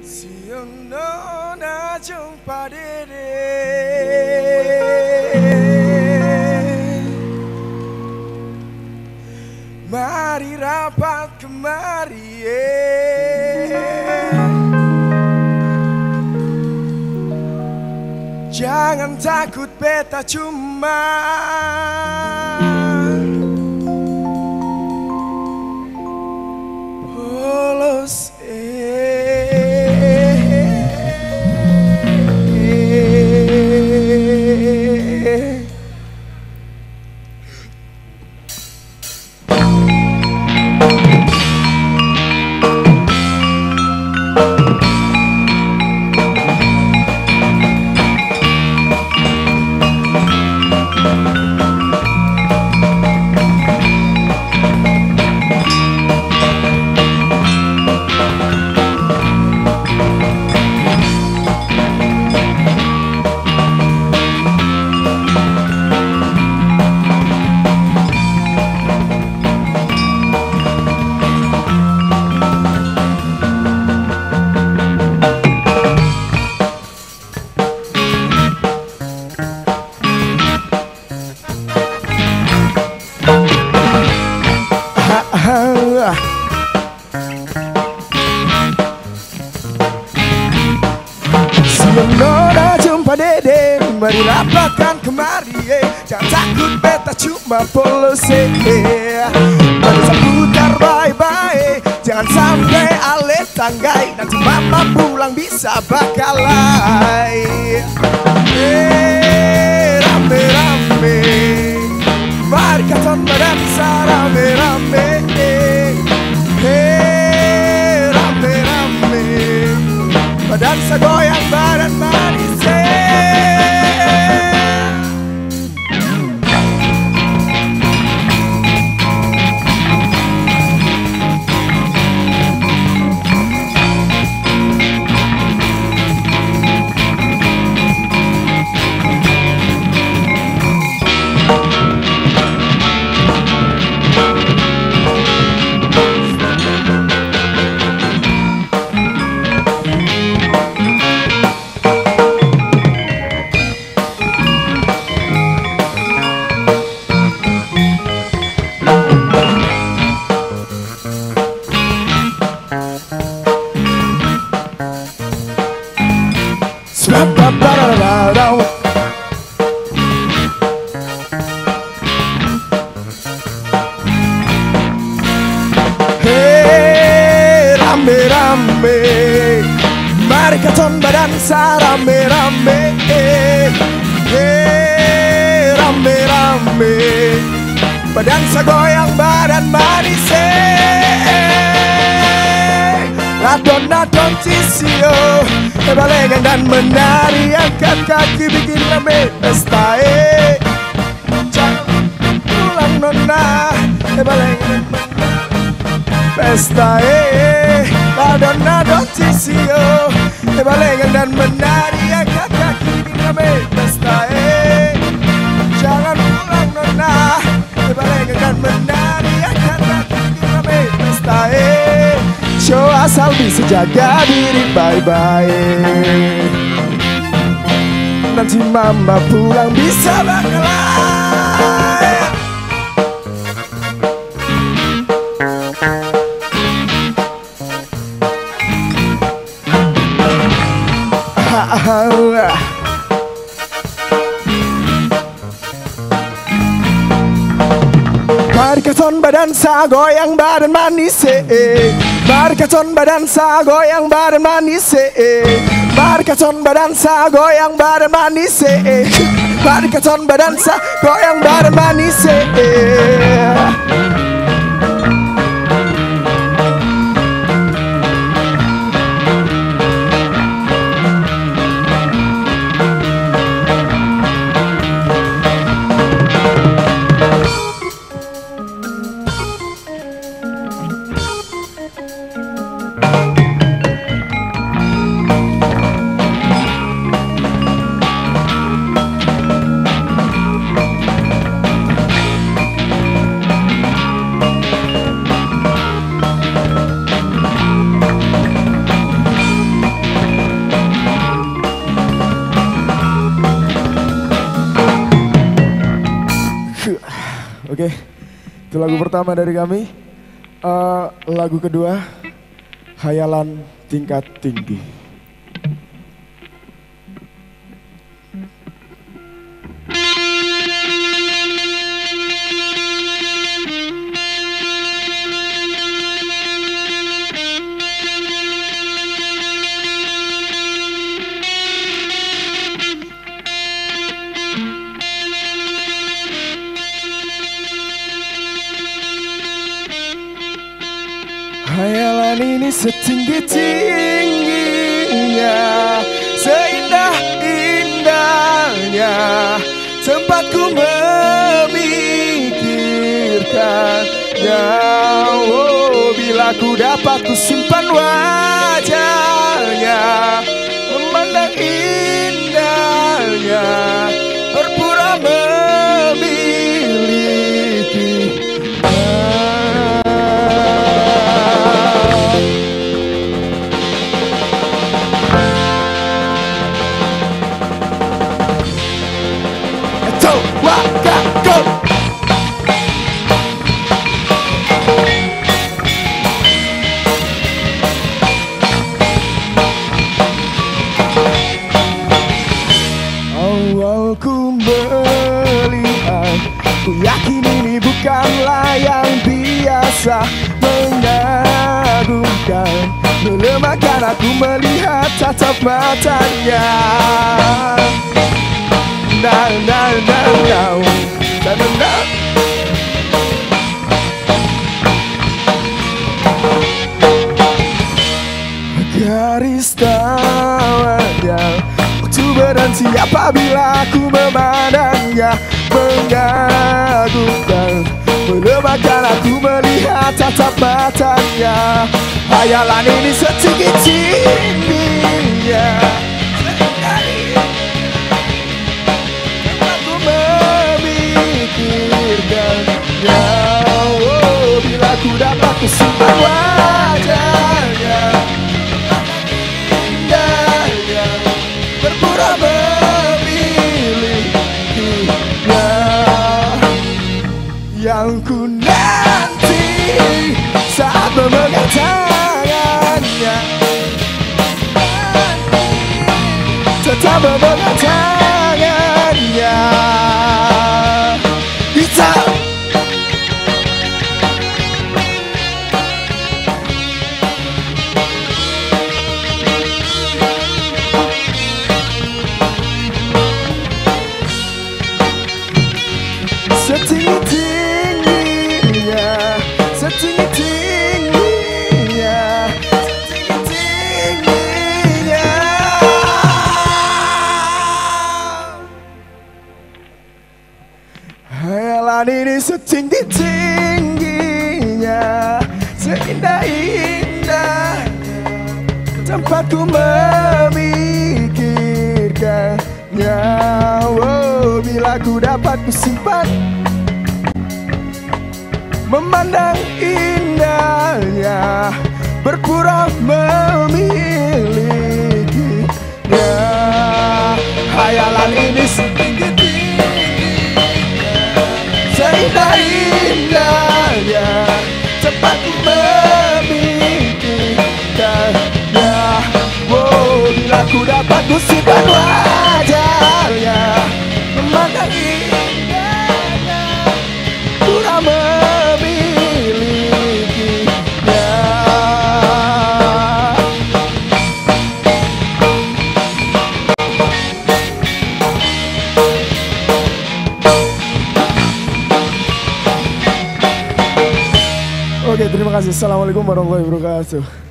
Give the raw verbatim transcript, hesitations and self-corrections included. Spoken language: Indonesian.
Siono na jumpa dede, mari rapat kemari, jangan takut beta cuma polos. Siono jumpa dede, mari rapatkan kemari, eh. Jangan takut beta cuma polos, eh. Mari seputar bye-bye, jangan sampai ale tanggai, nanti mama pulang bisa bakalai. Eh, rame-rame, mari katon berdansa rame-rame, eh. Eh, rame-rame, berdansa goyang badan manis, hey, rame-rame, mari katon berdansa rame-rame, hey, rame-rame, berdansa goyang badan manis, adon-adon cisio, balengan dan menari, angkat kaki bikin rame pesta, eh. Jangan pulang nona, balengan dan menari pesta, eh. Adon-adon cisio, balengan dan menari, angkat kaki bikin rame pesta, eh. Jangan pulang nona, balengan dan menari, angkat kaki bikin rame pesta, eh. Show asal bisa jaga diri bye-bye, nanti mama pulang bisa bakalai. Mari katon berdansa goyang badan manis, eh. Mari katon berdansa goyang badan manis, eh. Mari katon berdansa goyang badan manis, eh. Mari katon berdansa goyang badan manis, eh. Itu lagu pertama dari kami. Uh, lagu kedua, Hayalan Tingkat Tinggi. Hayalan ini setinggi-tingginya, seindah-indahnya, tempatku memikirkannya. Oh, bila ku dapat ku simpan wajahnya, memandang indahnya, berpura memiliki. Awal ku melihat, ku yakin ini bukanlah yang biasa. Mengagumkan, melemahkan aku melihat tatap matanya. Nah, nah, nah, nah, nah, nah, nah. Garis tawanya waktu berhenti apabila aku memandangnya. Mengagumkan, melemahkan aku melihat tatap matanya. Hayalan ini setinggi-tingginya, aku memikirkannya. Oh, bila ku dapat ku simpan wajahnya, indahnya, berpura memilikinya. Yang ku nanti saat memegang tangannya, tetap memegang tangannya. Hitam setinggi-tingginya, setinggi-tingginya, setinggi-tingginya. Hayalan ini setinggi-tingginya, seindah-indahnya, tempatku memikirkannya. Oh, bila ku dapat ku simpan, memandang indahnya, berpura memilikinya. Hayalan ini setinggi-tingginya, seindah-indahnya, tempatku memikirkannya. Oh, bila ku dapat ku simpan wajahnya, memandang indahnya, pura memilikinya. Oke, terima kasih. Assalamualaikum warahmatullahi wabarakatuh.